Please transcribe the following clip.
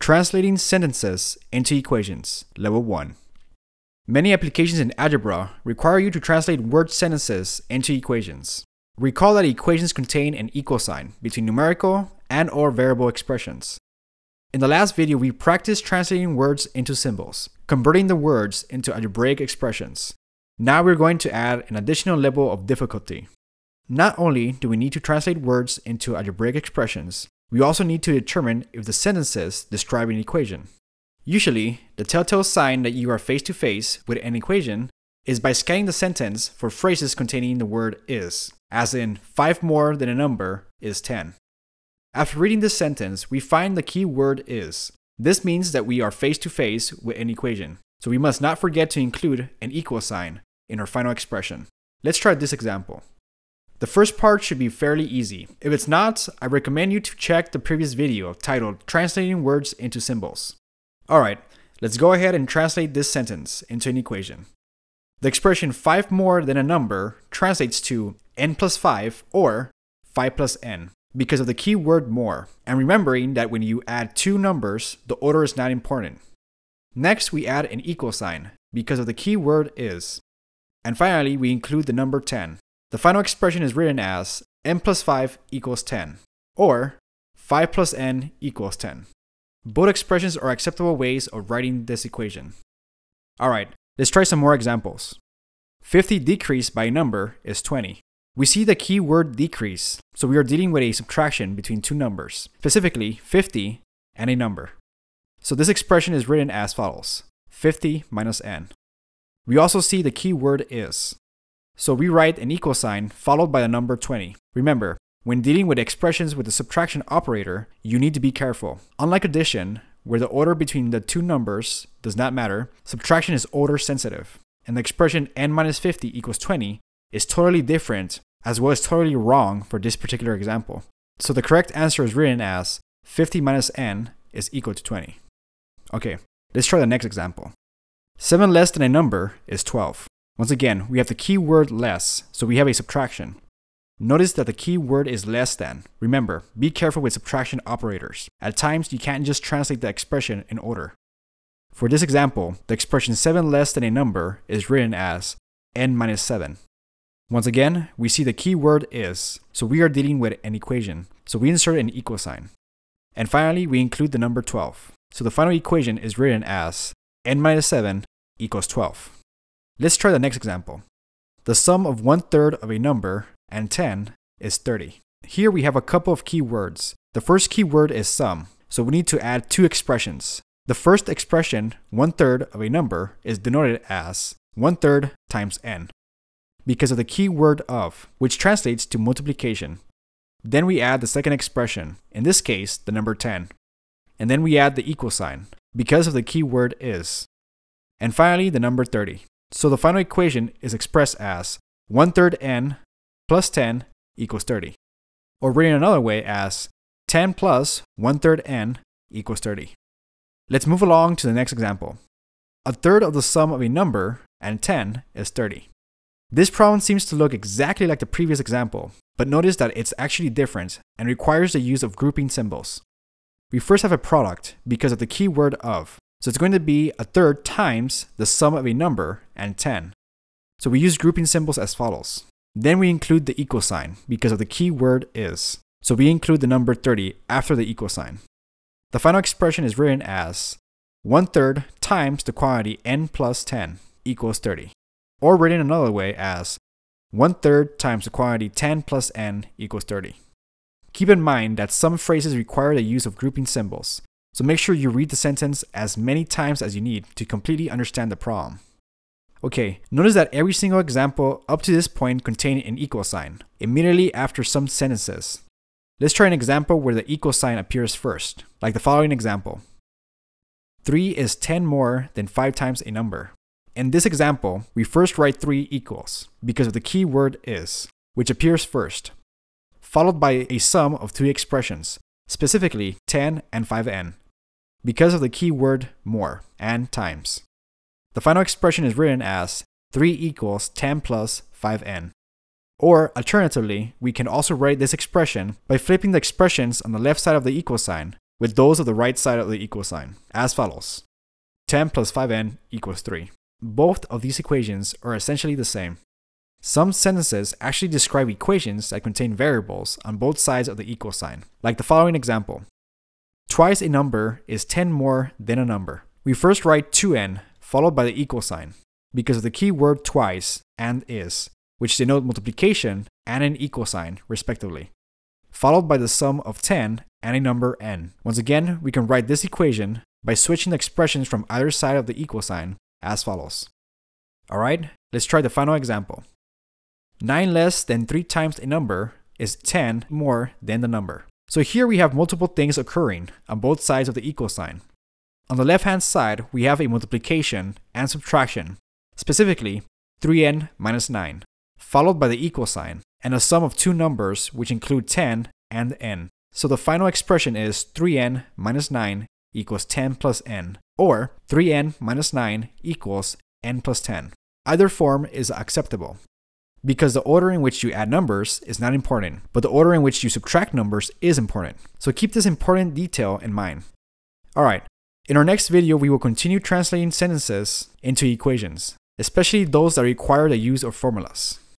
Translating sentences into equations, Level 1. Many applications in algebra require you to translate word sentences into equations. Recall that equations contain an equal sign between numerical and/or variable expressions. In the last video, we practiced translating words into symbols, converting the words into algebraic expressions. Now we're going to add an additional level of difficulty. Not only do we need to translate words into algebraic expressions, we also need to determine if the sentences describe an equation. Usually, the telltale sign that you are face to face with an equation is by scanning the sentence for phrases containing the word is, as in 5 more than a number is 10. After reading this sentence, we find the key word is. This means that we are face to face with an equation, so we must not forget to include an equal sign in our final expression. Let's try this example. The first part should be fairly easy. If it's not, I recommend you to check the previous video titled Translating Words into Symbols. Alright, let's go ahead and translate this sentence into an equation. The expression 5 more than a number translates to n plus 5 or 5 plus n because of the key word more, and remembering that when you add two numbers, the order is not important. Next, we add an equal sign because of the key word is. And finally, we include the number 10. The final expression is written as n plus 5 equals 10, or 5 plus n equals 10. Both expressions are acceptable ways of writing this equation. Alright, let's try some more examples. 50 decreased by a number is 20. We see the key word decrease, so we are dealing with a subtraction between two numbers, specifically 50 and a number. So this expression is written as follows: 50 minus n. We also see the key word is. So we write an equal sign followed by the number 20. Remember, when dealing with expressions with the subtraction operator, you need to be careful. Unlike addition, where the order between the two numbers does not matter, subtraction is order sensitive. And the expression n minus 50 equals 20 is totally different, as well as totally wrong for this particular example. So the correct answer is written as 50 minus n is equal to 20. Okay, let's try the next example. 7 less than a number is 12. Once again, we have the key word less, so we have a subtraction. Notice that the key word is less than. Remember, be careful with subtraction operators. At times, you can't just translate the expression in order. For this example, the expression 7 less than a number is written as n minus 7. Once again, we see the key word is, so we are dealing with an equation, so we insert an equal sign. And finally, we include the number 12. So the final equation is written as n minus 7 equals 12. Let's try the next example. The sum of 1/3 of a number and 10 is 30. Here we have a couple of key words. The first key word is sum, so we need to add two expressions. The first expression, 1/3 of a number, is denoted as 1/3 times n, because of the key word of, which translates to multiplication. Then we add the second expression, in this case, the number 10. And then we add the equal sign, because of the key word is. And finally, the number 30. So the final equation is expressed as 1/3 n plus 10 equals 30. Or written another way as 10 plus 1/3 n equals 30. Let's move along to the next example. 1/3 of the sum of a number and 10 is 30. This problem seems to look exactly like the previous example, but notice that it's actually different and requires the use of grouping symbols. We first have a product because of the key word of. So it's going to be 1/3 times the sum of a number and 10. So we use grouping symbols as follows. Then we include the equal sign because of the key word is. So we include the number 30 after the equal sign. The final expression is written as 1/3 times the quantity n plus 10 equals 30. Or written another way as 1/3 times the quantity 10 plus n equals 30. Keep in mind that some phrases require the use of grouping symbols. So make sure you read the sentence as many times as you need to completely understand the problem. Okay, notice that every single example up to this point contained an equal sign, immediately after some sentences. Let's try an example where the equal sign appears first, like the following example. 3 is 10 more than 5 times a number. In this example, we first write 3 equals, because of the key word is, which appears first, followed by a sum of 3 expressions, specifically 10 and 5n, because of the key word more and times. The final expression is written as 3 equals 10 plus 5n. Or alternatively, we can also write this expression by flipping the expressions on the left side of the equal sign with those of the right side of the equal sign, as follows. 10 plus 5n equals 3. Both of these equations are essentially the same. Some sentences actually describe equations that contain variables on both sides of the equal sign, like the following example. Twice a number is 10 more than a number. We first write 2n followed by the equal sign because of the key word twice and is, which denote multiplication and an equal sign, respectively, followed by the sum of 10 and a number n. Once again, we can write this equation by switching the expressions from either side of the equal sign as follows. Alright, let's try the final example. 9 less than 3 times a number is 10 more than the number. So here we have multiple things occurring on both sides of the equal sign. On the left-hand side, we have a multiplication and subtraction, specifically 3n minus 9, followed by the equal sign, and a sum of two numbers which include 10 and n. So the final expression is 3n minus 9 equals 10 plus n, or 3n minus 9 equals n plus 10. Either form is acceptable, because the order in which you add numbers is not important, but the order in which you subtract numbers is important. So keep this important detail in mind. Alright, in our next video we will continue translating sentences into equations, especially those that require the use of formulas.